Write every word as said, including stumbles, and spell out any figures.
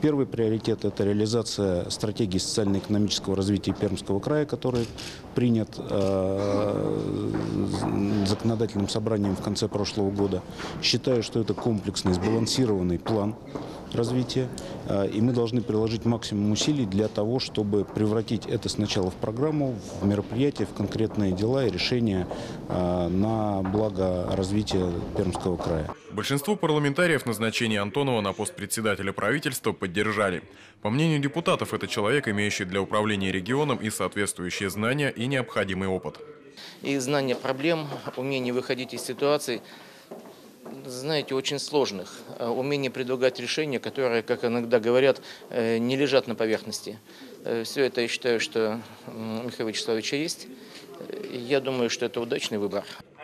Первый приоритет – это реализация стратегии социально-экономического развития Пермского края, который принят э, законодательным собранием в конце прошлого года. Считаю, что это комплексный, сбалансированный план развития, э, и мы должны приложить максимум усилий для того, чтобы превратить это сначала в программу, в мероприятия, в конкретные дела и решения э, на благо развития Пермского края. Большинство парламентариев назначение Антонова на пост председателя правительства поддержали. По мнению депутатов, это человек, имеющий для управления регионом и соответствующие знания и необходимый опыт. И знание проблем, умение выходить из ситуаций, знаете, очень сложных. Умение предлагать решения, которые, как иногда говорят, не лежат на поверхности. Все это я считаю, что у Михаила Вячеславовича есть. Я думаю, что это удачный выбор.